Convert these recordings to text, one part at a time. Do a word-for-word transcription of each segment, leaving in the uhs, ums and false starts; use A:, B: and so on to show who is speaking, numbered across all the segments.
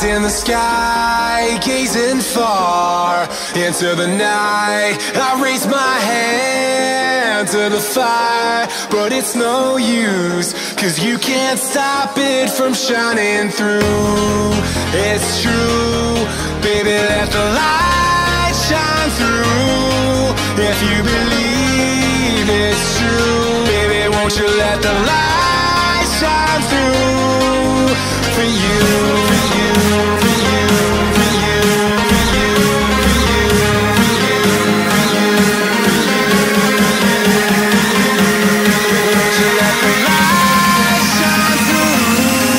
A: in the sky, gazing far into the night. I raise my hand to the fire, but it's no use, cause you can't stop it from shining through. It's true, baby, let the light shine through. If you believe it's true, baby, won't you let the light shine through for you, for you, for you, for you, for you, for you, for you, for you, won't you let the light shine through?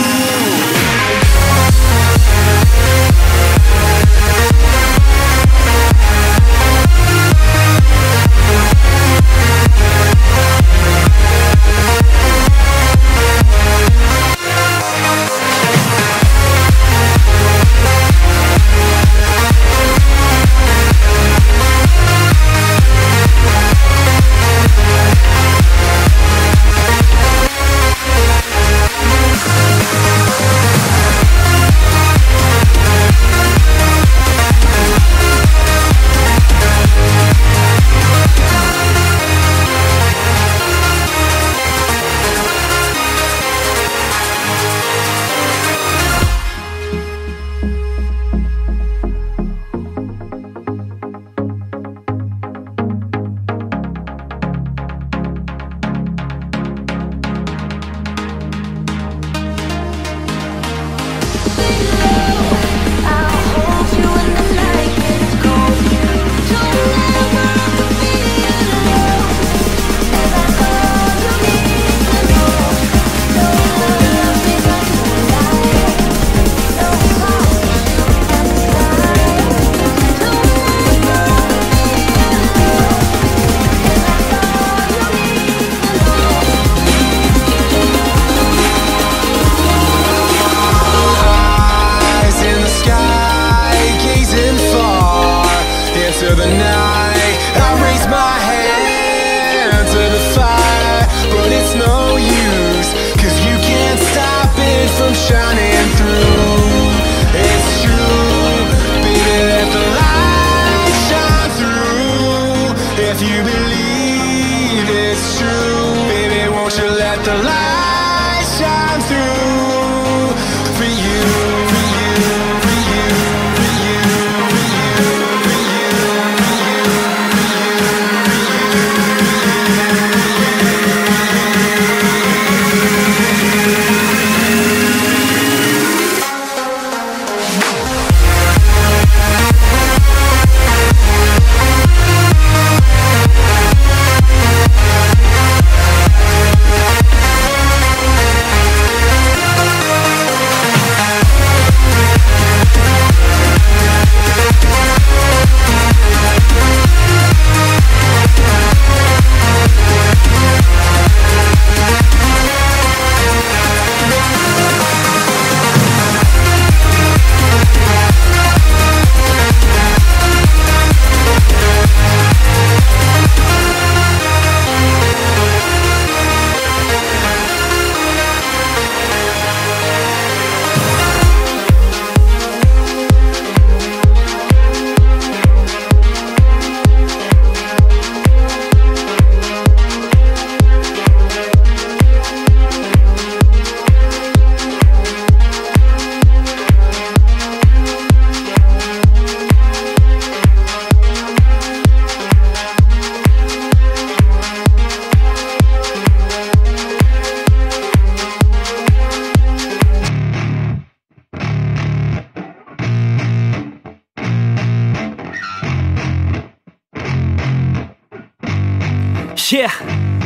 B: Yeah,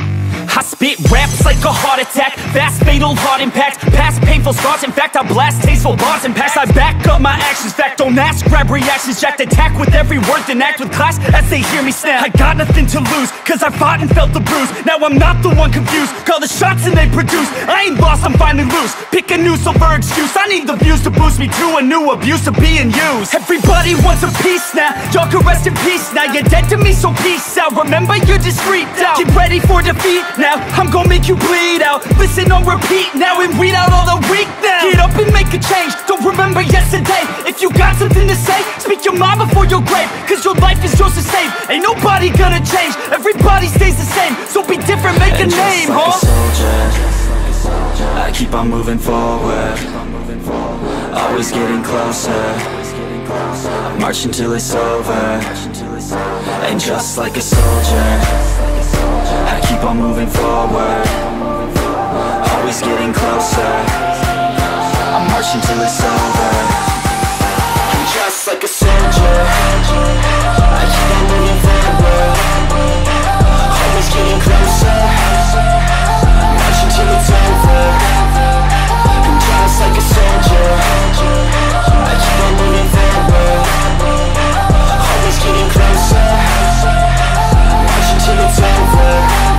B: I spit raps like a heart attack, fast fatal heart impact, past painful scars. In fact, I blast tasteful bars and pass. I back up my actions, fact don't ask, grab reactions, jacked attack with every word, then act with class as they hear me snap. I got nothing to lose, cause I fought and felt the bruise. Now I'm not the one confused, call the shots and they produce. I ain't lost, I'm finally loose, pick a new silver excuse. I need the views to boost me to a new abuse of being used. Everybody wants a piece now, y'all can rest in peace now. You're dead to me, so peace out, remember you're discreet out. Get ready for defeat now, I'm gonna make you bleed out. Listen on repeat now and weed out all the weak now. Get up and make a change, don't remember yesterday. If you got something to say, speak your mind before your grave, cause your life is yours to save. Ain't nobody gonna change, everybody stays the same. So be different, make
C: and
B: a name,
C: like
B: huh?
C: a soldier, I keep on moving forward, always getting closer. I march until it's over. And just like a soldier, I keep on moving forward, always getting closer. I march until it's over. And just like a soldier, I keep on moving forward, always getting closer. I march until it's over. And just like a soldier, I keep on moving forward, always getting closer. March until it's over.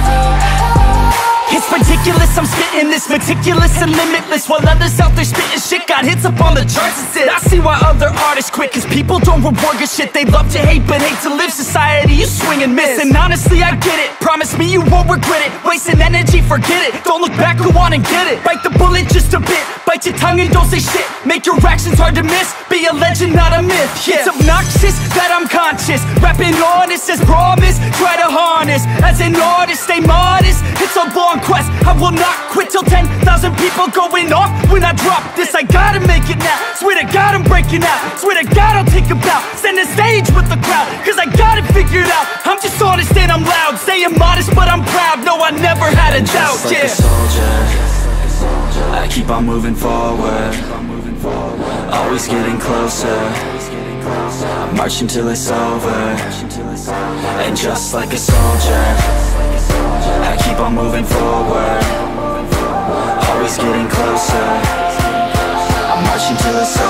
B: It's ridiculous, I'm spitting this meticulous and limitless, while others out there spitting shit got hits up on the charts and shit. I see why other artists quit, cause people don't reward good shit. They love to hate but hate to live. Society, you swing and miss. And honestly, I get it, promise me you won't regret it. Wasting energy, forget it, don't look back, go on and get it. Bite the bullet just a bit, bite your tongue and don't say shit. Make your actions hard to miss, be a legend, not a myth. Yeah. It's obnoxious that I'm conscious, rapping honest as promise. Try to harness, as an artist, stay modest. It's a long quest, I will not quit till ten thousand people going off when I drop this. I gotta make it now, swear to God I'm breaking out. Swear to God I'll take a bow, stand the stage with the crowd, cause I got it figured out. I'm just honest and I'm loud, staying modest but I'm proud. No, I never had a doubt,
C: like
B: yeah.
C: a soldier, I keep on moving forward, always getting closer. I march until it's over. And just like a soldier, I keep on moving forward, always getting closer. I march until it's over.